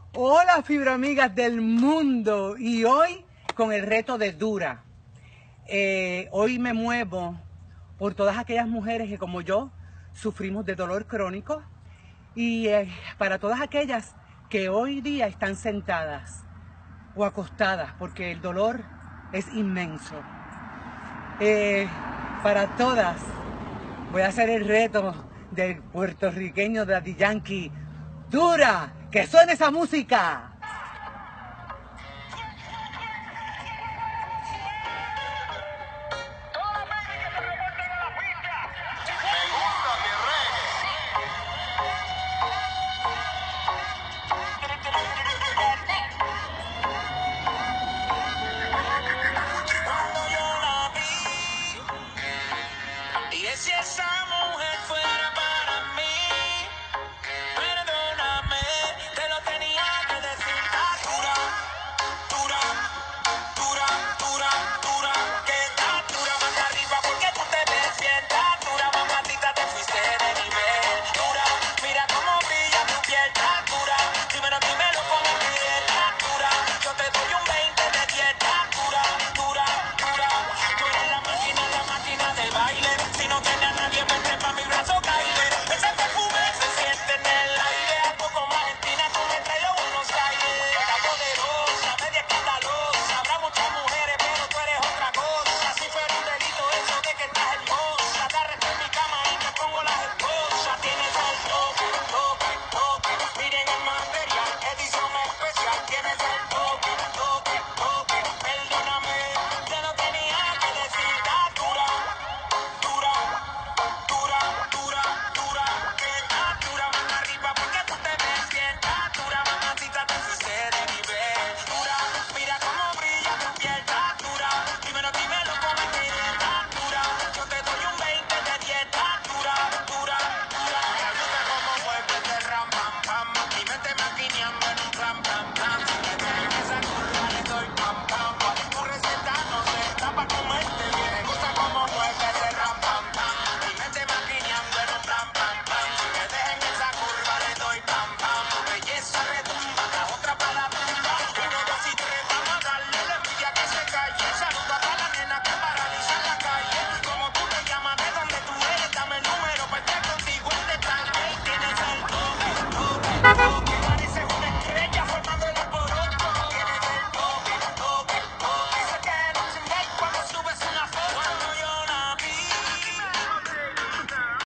Hola fibroamigas del mundo, y hoy con el reto de Dura. Hoy me muevo por todas aquellas mujeres que como yo sufrimos de dolor crónico y para todas aquellas que hoy día están sentadas o acostadas porque el dolor es inmenso. Para todas voy a hacer el reto del puertorriqueño Daddy Yankee. Dura, que suene esa música.